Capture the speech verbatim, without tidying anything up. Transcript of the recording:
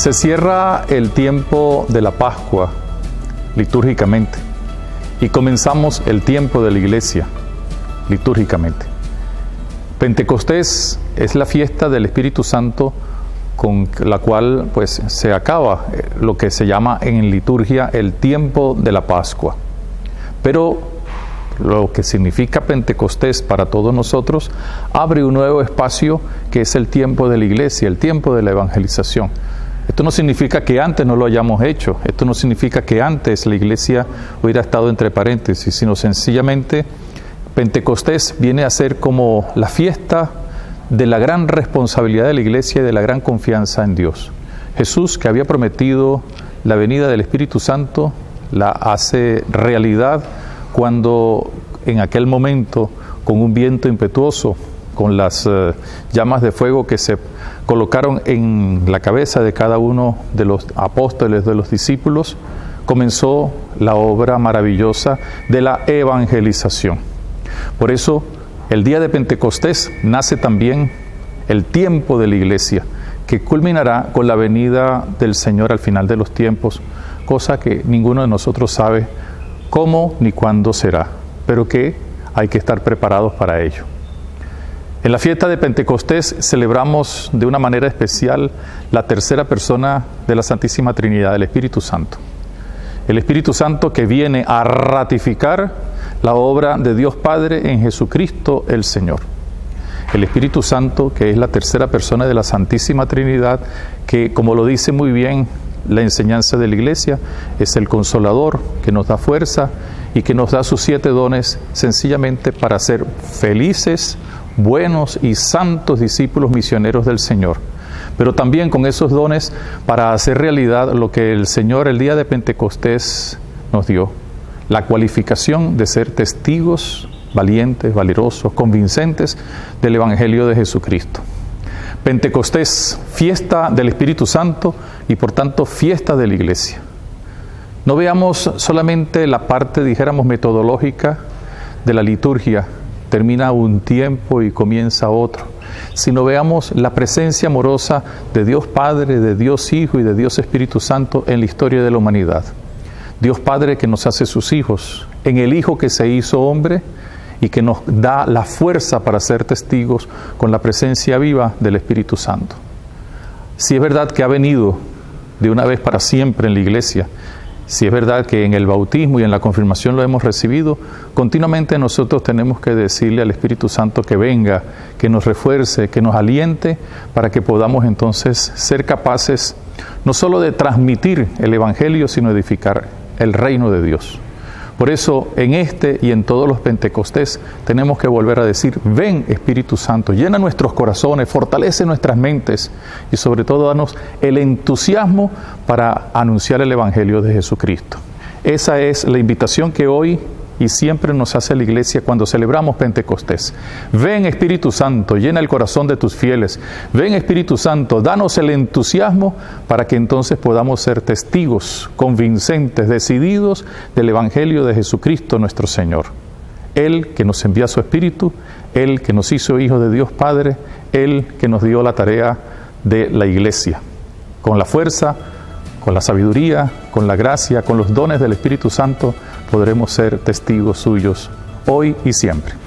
Se cierra el tiempo de la Pascua litúrgicamente y comenzamos el tiempo de la Iglesia litúrgicamente. Pentecostés es la fiesta del Espíritu Santo con la cual pues se acaba lo que se llama en liturgia el tiempo de la Pascua. Pero lo que significa Pentecostés para todos nosotros abre un nuevo espacio que es el tiempo de la Iglesia, el tiempo de la evangelización. Esto no significa que antes no lo hayamos hecho, esto no significa que antes la Iglesia hubiera estado entre paréntesis, sino sencillamente Pentecostés viene a ser como la fiesta de la gran responsabilidad de la Iglesia y de la gran confianza en Dios. Jesús, que había prometido la venida del Espíritu Santo, la hace realidad cuando en aquel momento, con un viento impetuoso, con las uh, llamas de fuego que se colocaron en la cabeza de cada uno de los apóstoles, de los discípulos, comenzó la obra maravillosa de la evangelización. Por eso, el día de Pentecostés nace también el tiempo de la Iglesia, que culminará con la venida del Señor al final de los tiempos, cosa que ninguno de nosotros sabe cómo ni cuándo será, pero que hay que estar preparados para ello. En la fiesta de Pentecostés celebramos de una manera especial la tercera persona de la Santísima Trinidad, el Espíritu Santo. El Espíritu Santo que viene a ratificar la obra de Dios Padre en Jesucristo el Señor. El Espíritu Santo, que es la tercera persona de la Santísima Trinidad, que, como lo dice muy bien la enseñanza de la Iglesia, es el Consolador, que nos da fuerza y que nos da sus siete dones sencillamente para ser felices, buenos y santos discípulos misioneros del Señor. Pero también con esos dones para hacer realidad lo que el Señor el día de Pentecostés nos dio, la cualificación de ser testigos valientes, valerosos, convincentes del Evangelio de Jesucristo. Pentecostés, fiesta del Espíritu Santo y por tanto fiesta de la Iglesia. No veamos solamente la parte, dijéramos, metodológica de la liturgia, termina un tiempo y comienza otro, sino veamos la presencia amorosa de Dios Padre, de Dios Hijo y de Dios Espíritu Santo en la historia de la humanidad. Dios Padre que nos hace sus hijos, en el Hijo que se hizo hombre y que nos da la fuerza para ser testigos con la presencia viva del Espíritu Santo. Si es verdad que ha venido de una vez para siempre en la Iglesia, si es verdad que en el bautismo y en la confirmación lo hemos recibido, continuamente nosotros tenemos que decirle al Espíritu Santo que venga, que nos refuerce, que nos aliente, para que podamos entonces ser capaces no solo de transmitir el Evangelio, sino edificar el reino de Dios. Por eso, en este y en todos los Pentecostés, tenemos que volver a decir, ven Espíritu Santo, llena nuestros corazones, fortalece nuestras mentes y sobre todo danos el entusiasmo para anunciar el Evangelio de Jesucristo. Esa es la invitación que hoy y siempre nos hace la Iglesia cuando celebramos Pentecostés. Ven Espíritu Santo, llena el corazón de tus fieles. Ven Espíritu Santo, danos el entusiasmo para que entonces podamos ser testigos convincentes, decididos del Evangelio de Jesucristo nuestro Señor. Él que nos envía su Espíritu, Él que nos hizo hijos de Dios Padre, Él que nos dio la tarea de la Iglesia. Con la fuerza, con la sabiduría, con la gracia, con los dones del Espíritu Santo, podremos ser testigos suyos hoy y siempre.